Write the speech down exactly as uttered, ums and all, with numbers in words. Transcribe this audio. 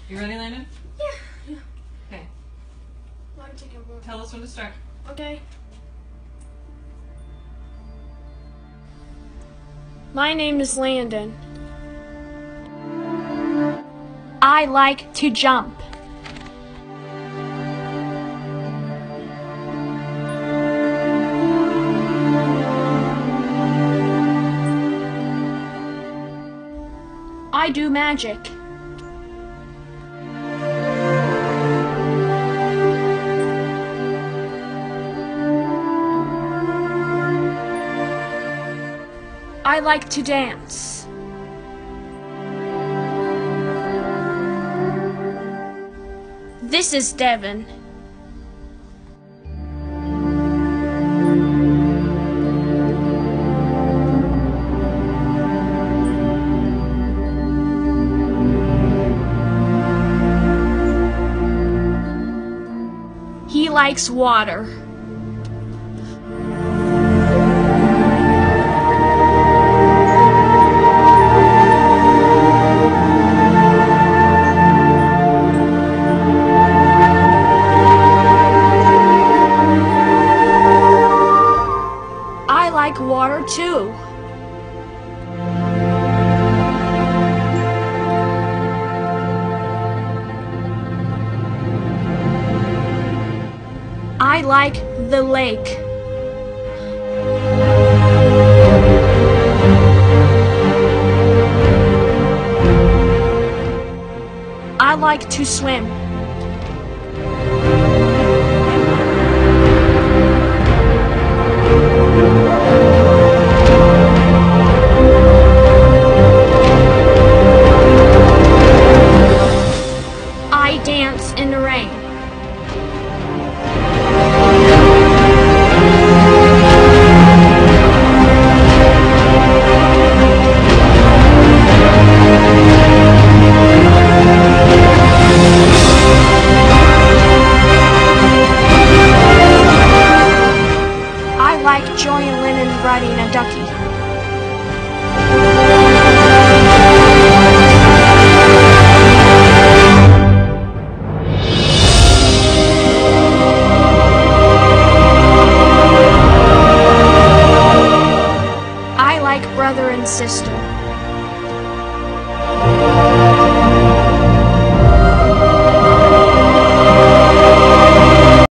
You ready, Landon? Yeah. Yeah. Okay. Let me take a look. Tell us when to start. Okay. My name is Landon. I like to jump. I do magic. I like to dance. This is Devin. He likes water. I like water too. I like the lake. I like to swim. I dance in the rain. I like Joy and Lennon riding a ducky. I like brother and sister.